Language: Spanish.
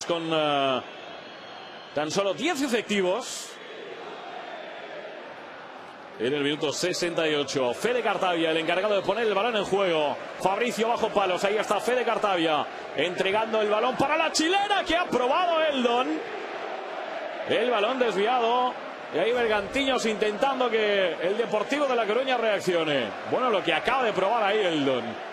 Con tan solo 10 efectivos. En el minuto 68, Fede Cartavia, el encargado de poner el balón en juego. Fabricio bajo palos, ahí está Fede Cartavia, entregando el balón para la chilena que ha probado Eldon. El balón desviado. Y ahí Bergantiños intentando que el Deportivo de La Coruña reaccione. Bueno, lo que acaba de probar ahí Eldon.